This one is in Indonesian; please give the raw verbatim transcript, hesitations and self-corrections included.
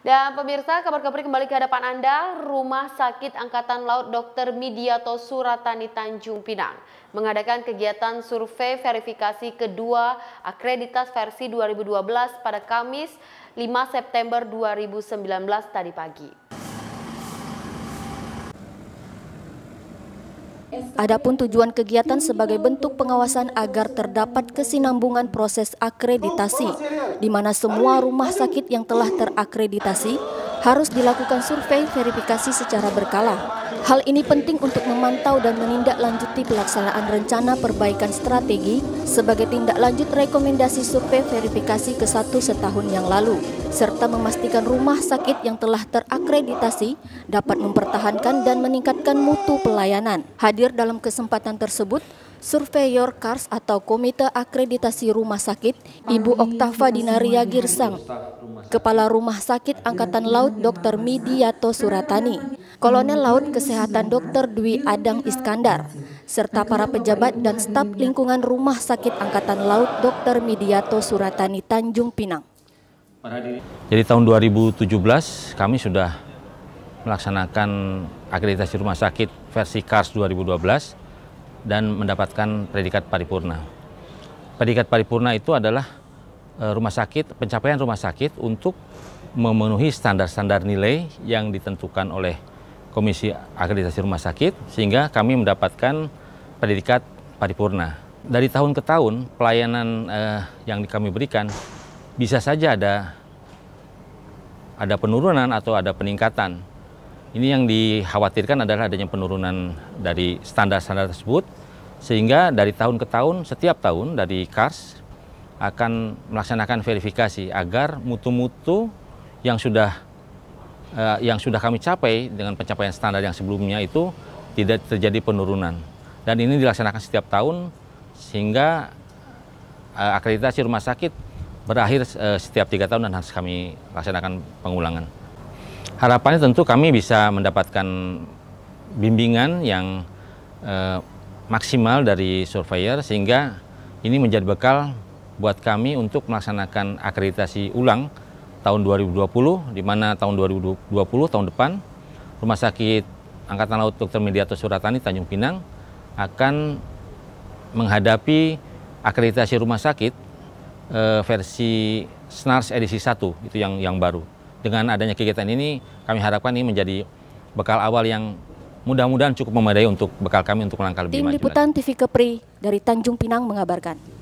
Dan pemirsa, kabar Kepri kembali ke hadapan Anda. Rumah Sakit Angkatan Laut Dokter Midiato Suratani Tanjung Pinang mengadakan kegiatan survei verifikasi kedua akreditas versi dua ribu dua belas pada Kamis lima September dua ribu sembilan belas tadi pagi. Adapun tujuan kegiatan sebagai bentuk pengawasan agar terdapat kesinambungan proses akreditasi, di mana semua rumah sakit yang telah terakreditasi harus dilakukan survei verifikasi secara berkala. Hal ini penting untuk memantau dan menindaklanjuti pelaksanaan rencana perbaikan strategi sebagai tindak lanjut rekomendasi survei verifikasi ke satu setahun yang lalu, serta memastikan rumah sakit yang telah terakreditasi dapat mempertahankan dan meningkatkan mutu pelayanan. Hadir dalam kesempatan tersebut, Surveyor Kars atau Komite Akreditasi Rumah Sakit, Ibu Oktava Dinaria Girsang, Kepala Rumah Sakit Angkatan Laut Dokter Midiato Suratani, Kolonel Laut Kesehatan Dokter Dwi Adang Iskandar, serta para pejabat dan staf lingkungan Rumah Sakit Angkatan Laut Dokter Midiato Suratani Tanjung Pinang. Jadi tahun dua ribu tujuh belas kami sudah melaksanakan akreditasi rumah sakit versi Kars dua ribu dua belas dan mendapatkan predikat paripurna. Predikat paripurna itu adalah rumah sakit, pencapaian rumah sakit untuk memenuhi standar-standar nilai yang ditentukan oleh Komisi Akreditasi Rumah Sakit, sehingga kami mendapatkan predikat paripurna. Dari tahun ke tahun, pelayanan eh, yang kami berikan bisa saja ada ada penurunan atau ada peningkatan. Ini yang dikhawatirkan adalah adanya penurunan dari standar-standar tersebut, sehingga dari tahun ke tahun, setiap tahun dari Kars akan melaksanakan verifikasi agar mutu-mutu yang sudah uh, yang sudah kami capai dengan pencapaian standar yang sebelumnya itu tidak terjadi penurunan. Dan ini dilaksanakan setiap tahun sehingga uh, akreditasi rumah sakit berakhir uh, setiap tiga tahun dan harus kami laksanakan pengulangan. Harapannya tentu kami bisa mendapatkan bimbingan yang eh, maksimal dari surveyor, sehingga ini menjadi bekal buat kami untuk melaksanakan akreditasi ulang tahun dua ribu dua puluh, di mana tahun dua ribu dua puluh, tahun depan, Rumah Sakit Angkatan Laut Dokter Midiato Suratani Tanjung Pinang akan menghadapi akreditasi rumah sakit eh, versi SNARS edisi satu, itu yang, yang baru. Dengan adanya kegiatan ini, kami harapkan ini menjadi bekal awal yang mudah-mudahan cukup memadai untuk bekal kami untuk melangkah lebih maju. Tim Liputan T V Kepri dari Tanjung Pinang mengabarkan.